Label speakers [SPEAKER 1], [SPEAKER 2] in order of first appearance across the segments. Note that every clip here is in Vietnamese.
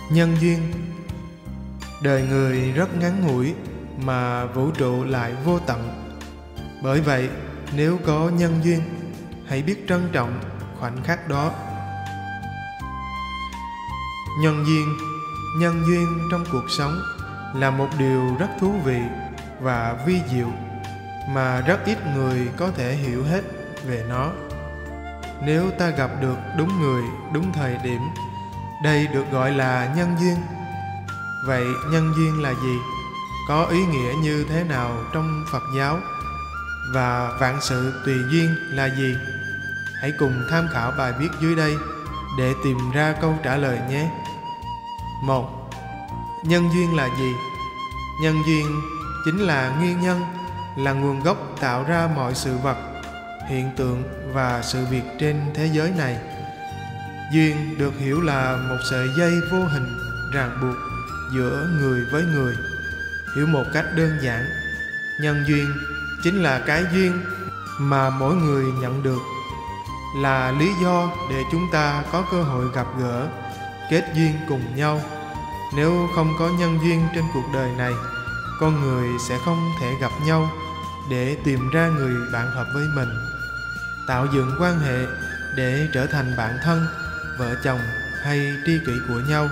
[SPEAKER 1] Nhân duyên. Đời người rất ngắn ngủi mà vũ trụ lại vô tận. Bởi vậy, nếu có nhân duyên, hãy biết trân trọng khoảnh khắc đó. Nhân duyên trong cuộc sống là một điều rất thú vị và vi diệu mà rất ít người có thể hiểu hết về nó. Nếu ta gặp được đúng người, đúng thời điểm, đây được gọi là nhân duyên. Vậy nhân duyên là gì? Có ý nghĩa như thế nào trong Phật giáo? Và vạn sự tùy duyên là gì? Hãy cùng tham khảo bài viết dưới đây để tìm ra câu trả lời nhé. 1. Nhân duyên là gì? Nhân duyên chính là nguyên nhân, là nguồn gốc tạo ra mọi sự vật, hiện tượng và sự việc trên thế giới này. Duyên được hiểu là một sợi dây vô hình ràng buộc giữa người với người. Hiểu một cách đơn giản, nhân duyên chính là cái duyên mà mỗi người nhận được, là lý do để chúng ta có cơ hội gặp gỡ, kết duyên cùng nhau. Nếu không có nhân duyên trên cuộc đời này, con người sẽ không thể gặp nhau để tìm ra người bạn hợp với mình, tạo dựng quan hệ để trở thành bạn thân, vợ chồng hay tri kỷ của nhau.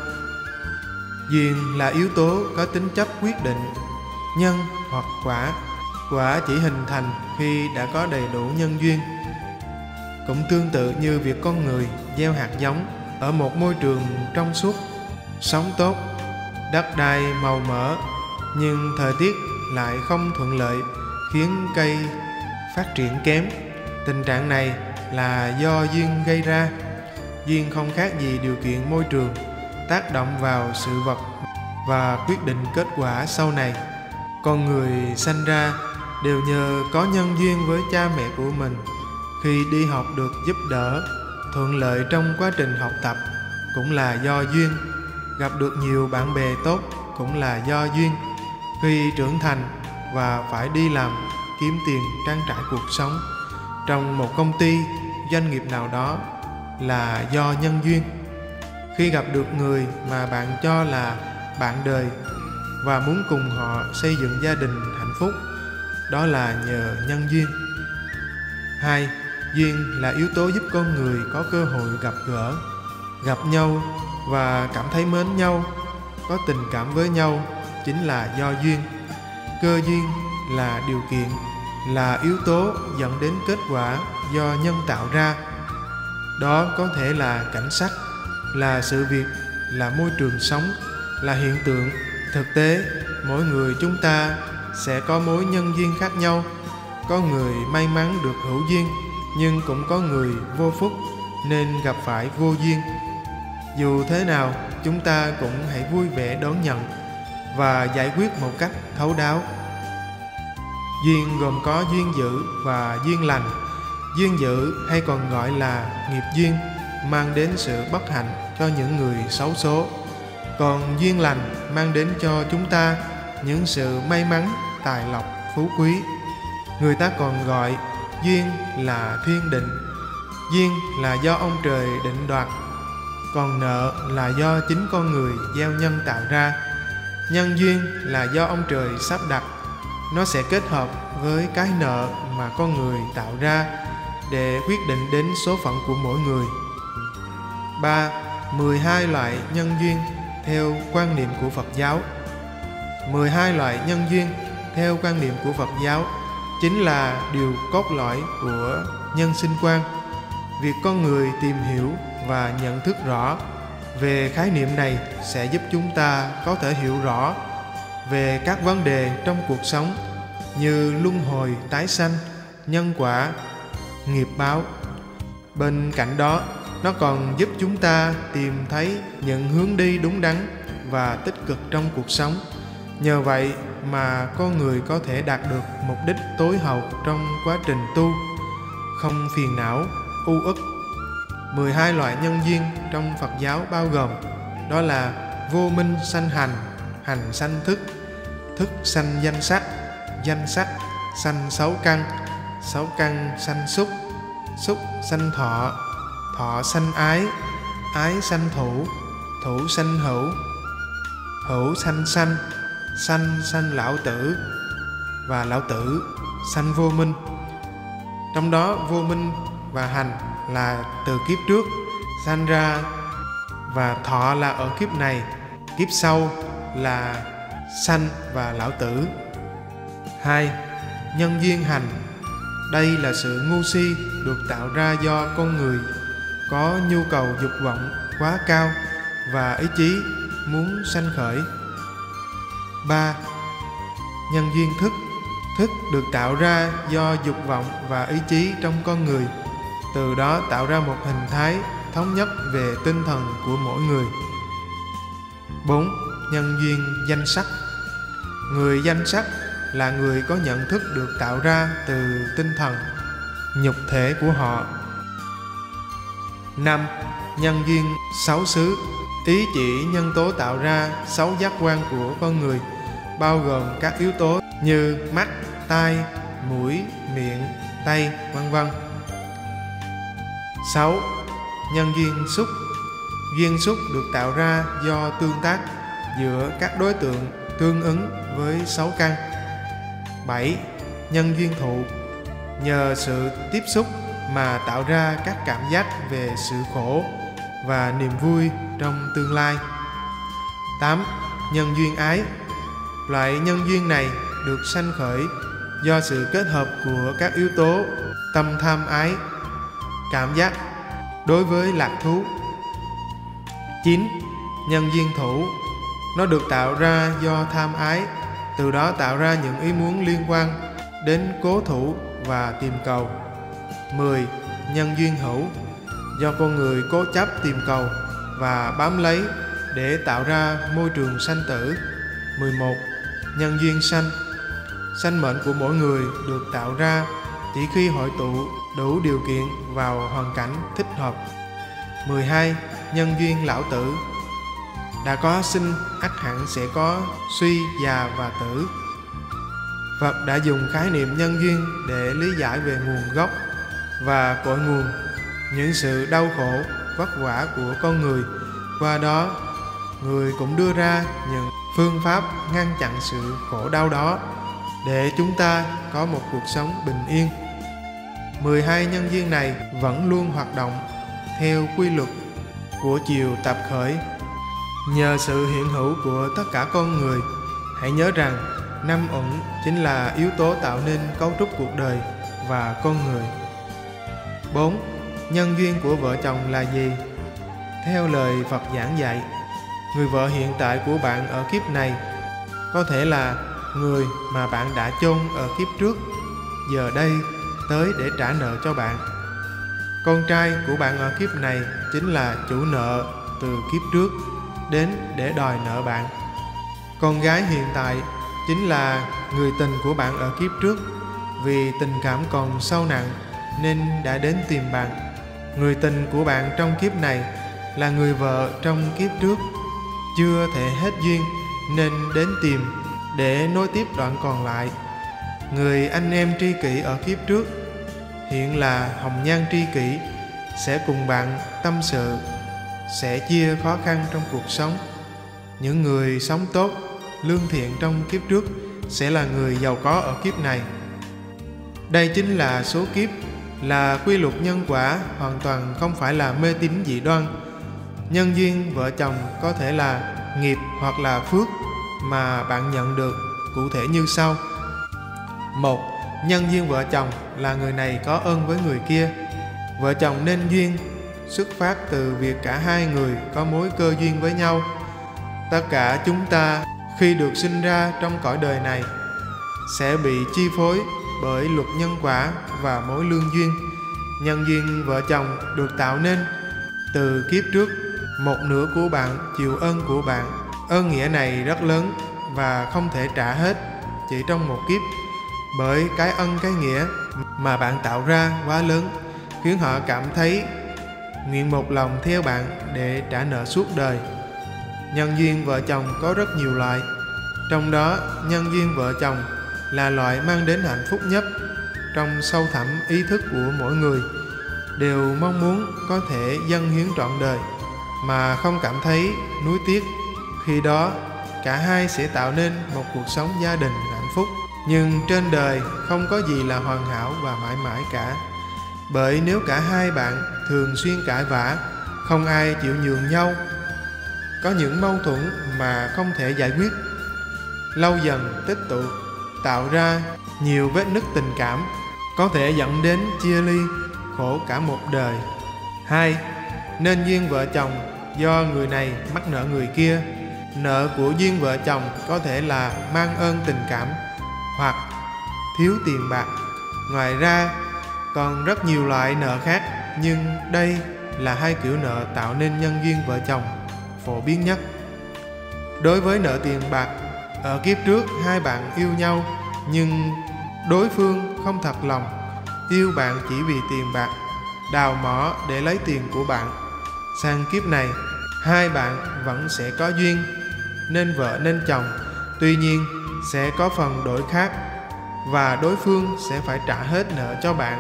[SPEAKER 1] Duyên là yếu tố có tính chất quyết định, nhân hoặc quả. Quả chỉ hình thành khi đã có đầy đủ nhân duyên. Cũng tương tự như việc con người gieo hạt giống ở một môi trường trong suốt, sống tốt, đất đai màu mỡ, nhưng thời tiết lại không thuận lợi, khiến cây phát triển kém. Tình trạng này là do duyên gây ra. Duyên không khác gì điều kiện môi trường tác động vào sự vật và quyết định kết quả sau này. Con người sanh ra đều nhờ có nhân duyên với cha mẹ của mình. Khi đi học được giúp đỡ, thuận lợi trong quá trình học tập cũng là do duyên. Gặp được nhiều bạn bè tốt cũng là do duyên. Khi trưởng thành và phải đi làm, kiếm tiền trang trải cuộc sống trong một công ty, doanh nghiệp nào đó là do nhân duyên. Khi gặp được người mà bạn cho là bạn đời và muốn cùng họ xây dựng gia đình hạnh phúc, đó là nhờ nhân duyên. 2. Duyên là yếu tố giúp con người có cơ hội gặp gỡ, gặp nhau và cảm thấy mến nhau, có tình cảm với nhau, chính là do duyên. Cơ duyên là điều kiện, là yếu tố dẫn đến kết quả do nhân tạo ra. Đó có thể là cảnh sắc, là sự việc, là môi trường sống, là hiện tượng. Thực tế, mỗi người chúng ta sẽ có mối nhân duyên khác nhau. Có người may mắn được hữu duyên, nhưng cũng có người vô phúc nên gặp phải vô duyên. Dù thế nào, chúng ta cũng hãy vui vẻ đón nhận và giải quyết một cách thấu đáo. Duyên gồm có duyên dữ và duyên lành. Duyên dữ hay còn gọi là nghiệp duyên mang đến sự bất hạnh cho những người xấu số. Còn duyên lành mang đến cho chúng ta những sự may mắn, tài lộc, phú quý. Người ta còn gọi duyên là thiên định. Duyên là do ông trời định đoạt, còn nợ là do chính con người gieo nhân tạo ra. Nhân duyên là do ông trời sắp đặt, nó sẽ kết hợp với cái nợ mà con người tạo ra để quyết định đến số phận của mỗi người. 3. 12 loại nhân duyên theo quan niệm của Phật giáo. 12 loại nhân duyên theo quan niệm của Phật giáo chính là điều cốt lõi của nhân sinh quan. Việc con người tìm hiểu và nhận thức rõ về khái niệm này sẽ giúp chúng ta có thể hiểu rõ về các vấn đề trong cuộc sống như luân hồi tái sanh, nhân quả, nghiệp báo. Bên cạnh đó, nó còn giúp chúng ta tìm thấy những hướng đi đúng đắn và tích cực trong cuộc sống. Nhờ vậy mà con người có thể đạt được mục đích tối hậu trong quá trình tu, không phiền não, u uất. 12 loại nhân duyên trong Phật giáo bao gồm đó là vô minh sanh hành, hành sanh thức, thức sanh danh sắc sanh sáu căn sanh xúc sanh thọ, thọ sanh ái sanh thủ, thủ sanh hữu, hữu sanh sanh, sanh sanh lão tử, và lão tử sanh vô minh. Trong đó vô minh và hành là từ kiếp trước sanh ra, và thọ là ở kiếp này, kiếp sau là sanh và lão tử. 2. Nhân duyên hành. Đây là sự ngu si được tạo ra do con người có nhu cầu dục vọng quá cao và ý chí muốn sanh khởi. 3. Nhân duyên thức. Thức được tạo ra do dục vọng và ý chí trong con người, từ đó tạo ra một hình thái thống nhất về tinh thần của mỗi người. 4. Nhân duyên danh sắc. Người danh sắc là người có nhận thức được tạo ra từ tinh thần, nhục thể của họ. 5. Nhân duyên sáu xứ. Ý chỉ nhân tố tạo ra sáu giác quan của con người, bao gồm các yếu tố như mắt, tai, mũi, miệng, tay, vân vân. 6. Nhân duyên xúc. Duyên xúc được tạo ra do tương tác giữa các đối tượng tương ứng với sáu căn. 7. Nhân duyên thụ. Nhờ sự tiếp xúc mà tạo ra các cảm giác về sự khổ và niềm vui trong tương lai. 8. Nhân duyên ái. Loại nhân duyên này được sanh khởi do sự kết hợp của các yếu tố tâm tham ái, cảm giác đối với lạc thú. 9. Nhân duyên thủ. Nó được tạo ra do tham ái, từ đó tạo ra những ý muốn liên quan đến cố thủ và tìm cầu. 10. Nhân duyên hữu. Do con người cố chấp tìm cầu và bám lấy để tạo ra môi trường sanh tử. 11. Nhân duyên sanh. Sanh mệnh của mỗi người được tạo ra chỉ khi hội tụ đủ điều kiện vào hoàn cảnh thích hợp. 12. Nhân duyên lão tử. Đã có sinh ắt hẳn sẽ có suy, già và tử. Phật đã dùng khái niệm nhân duyên để lý giải về nguồn gốc và cội nguồn những sự đau khổ, vất vả của con người. Qua đó, người cũng đưa ra những phương pháp ngăn chặn sự khổ đau đó để chúng ta có một cuộc sống bình yên. 12 nhân duyên này vẫn luôn hoạt động theo quy luật của chiều tập khởi. Nhờ sự hiện hữu của tất cả con người, hãy nhớ rằng năm uẩn chính là yếu tố tạo nên cấu trúc cuộc đời và con người. 4. Nhân duyên của vợ chồng là gì? Theo lời Phật giảng dạy, người vợ hiện tại của bạn ở kiếp này có thể là người mà bạn đã chôn ở kiếp trước, giờ đây tới để trả nợ cho bạn. Con trai của bạn ở kiếp này chính là chủ nợ từ kiếp trước đến để đòi nợ bạn. Con gái hiện tại chính là người tình của bạn ở kiếp trước, vì tình cảm còn sâu nặng nên đã đến tìm bạn. Người tình của bạn trong kiếp này là người vợ trong kiếp trước, chưa thể hết duyên nên đến tìm để nối tiếp đoạn còn lại. Người anh em tri kỷ ở kiếp trước hiện là hồng nhan tri kỷ, sẽ cùng bạn tâm sự, sẽ chia khó khăn trong cuộc sống. Những người sống tốt, lương thiện trong kiếp trước sẽ là người giàu có ở kiếp này. Đây chính là số kiếp, là quy luật nhân quả, hoàn toàn không phải là mê tín dị đoan. Nhân duyên vợ chồng có thể là nghiệp hoặc là phước mà bạn nhận được, cụ thể như sau. 1. Nhân duyên vợ chồng là người này có ơn với người kia. Vợ chồng nên duyên xuất phát từ việc cả hai người có mối cơ duyên với nhau. Tất cả chúng ta khi được sinh ra trong cõi đời này sẽ bị chi phối bởi luật nhân quả và mối lương duyên. Nhân duyên vợ chồng được tạo nên từ kiếp trước. Một nửa của bạn chịu ơn của bạn. Ơn nghĩa này rất lớn và không thể trả hết chỉ trong một kiếp, bởi cái ân cái nghĩa mà bạn tạo ra quá lớn, khiến họ cảm thấy nguyện một lòng theo bạn để trả nợ suốt đời. Nhân duyên vợ chồng có rất nhiều loại, trong đó nhân duyên vợ chồng là loại mang đến hạnh phúc nhất. Trong sâu thẳm ý thức của mỗi người đều mong muốn có thể dâng hiến trọn đời mà không cảm thấy nuối tiếc. Khi đó cả hai sẽ tạo nên một cuộc sống gia đình hạnh phúc. Nhưng trên đời không có gì là hoàn hảo và mãi mãi cả. Bởi nếu cả hai bạn thường xuyên cãi vã, không ai chịu nhường nhau, có những mâu thuẫn mà không thể giải quyết, lâu dần tích tụ tạo ra nhiều vết nứt tình cảm, có thể dẫn đến chia ly, khổ cả một đời. 2. Nên duyên vợ chồng do người này mắc nợ người kia. Nợ của duyên vợ chồng có thể là mang ơn tình cảm hoặc thiếu tiền bạc. Ngoài ra còn rất nhiều loại nợ khác, nhưng đây là hai kiểu nợ tạo nên nhân duyên vợ chồng phổ biến nhất. Đối với nợ tiền bạc, ở kiếp trước hai bạn yêu nhau nhưng đối phương không thật lòng, yêu bạn chỉ vì tiền bạc, đào mỏ để lấy tiền của bạn. Sang kiếp này, hai bạn vẫn sẽ có duyên, nên vợ nên chồng, tuy nhiên sẽ có phần đổi khác, và đối phương sẽ phải trả hết nợ cho bạn.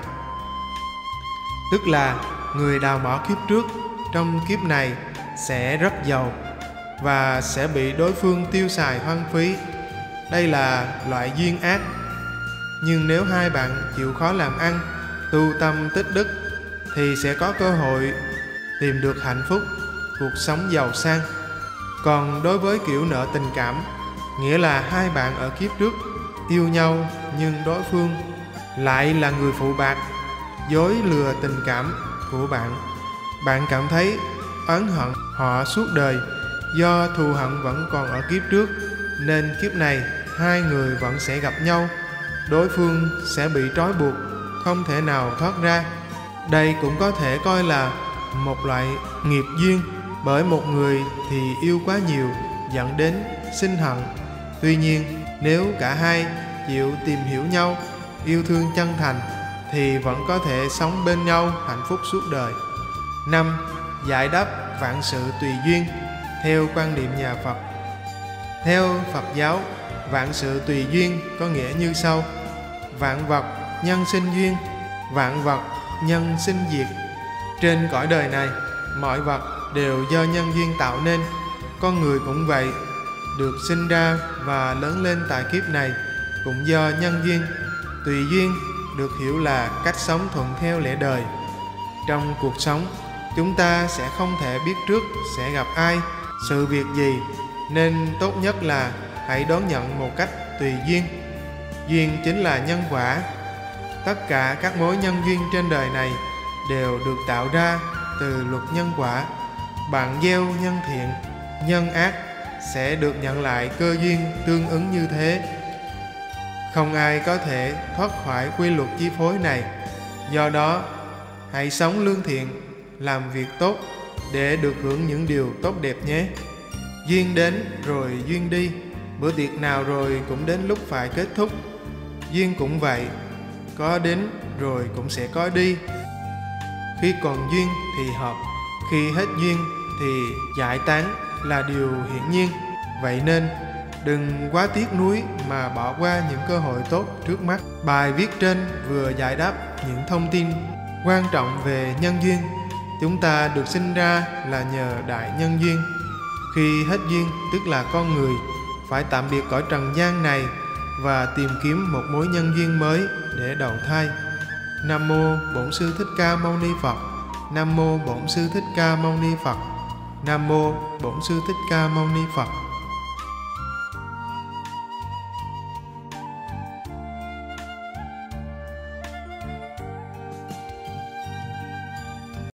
[SPEAKER 1] Tức là người đào mỏ kiếp trước trong kiếp này sẽ rất giàu và sẽ bị đối phương tiêu xài hoang phí. Đây là loại duyên ác. Nhưng nếu hai bạn chịu khó làm ăn, tu tâm tích đức thì sẽ có cơ hội tìm được hạnh phúc, cuộc sống giàu sang. Còn đối với kiểu nợ tình cảm, nghĩa là hai bạn ở kiếp trước yêu nhau nhưng đối phương lại là người phụ bạc, dối lừa tình cảm của bạn. Bạn cảm thấy oán hận họ suốt đời, do thù hận vẫn còn ở kiếp trước, nên kiếp này hai người vẫn sẽ gặp nhau. Đối phương sẽ bị trói buộc, không thể nào thoát ra. Đây cũng có thể coi là một loại nghiệp duyên, bởi một người thì yêu quá nhiều dẫn đến sinh hận. Tuy nhiên, nếu cả hai chịu tìm hiểu nhau, yêu thương chân thành thì vẫn có thể sống bên nhau hạnh phúc suốt đời. 5. Giải đáp vạn sự tùy duyên theo quan điểm nhà Phật. Theo Phật giáo, vạn sự tùy duyên có nghĩa như sau: vạn vật nhân sinh duyên, vạn vật nhân sinh diệt. Trên cõi đời này, mọi vật đều do nhân duyên tạo nên. Con người cũng vậy, được sinh ra và lớn lên tại kiếp này cũng do nhân duyên. Tùy duyên được hiểu là cách sống thuận theo lẽ đời. Trong cuộc sống, chúng ta sẽ không thể biết trước sẽ gặp ai, sự việc gì, nên tốt nhất là hãy đón nhận một cách tùy duyên. Duyên chính là nhân quả. Tất cả các mối nhân duyên trên đời này đều được tạo ra từ luật nhân quả. Bạn gieo nhân thiện, nhân ác sẽ được nhận lại cơ duyên tương ứng như thế. Không ai có thể thoát khỏi quy luật chi phối này. Do đó, hãy sống lương thiện, làm việc tốt để được hưởng những điều tốt đẹp nhé. Duyên đến rồi duyên đi, bữa tiệc nào rồi cũng đến lúc phải kết thúc. Duyên cũng vậy, có đến rồi cũng sẽ có đi. Khi còn duyên thì hợp, khi hết duyên thì giải tán là điều hiển nhiên. Vậy nên đừng quá tiếc nuối mà bỏ qua những cơ hội tốt trước mắt. Bài viết trên vừa giải đáp những thông tin quan trọng về nhân duyên. Chúng ta được sinh ra là nhờ đại nhân duyên. Khi hết duyên, tức là con người phải tạm biệt cõi trần gian này và tìm kiếm một mối nhân duyên mới để đầu thai. Nam mô Bổn Sư Thích Ca Mâu Ni Phật. Nam mô Bổn Sư Thích Ca Mâu Ni Phật. Nam mô Bổn Sư Thích Ca Mâu Ni Phật.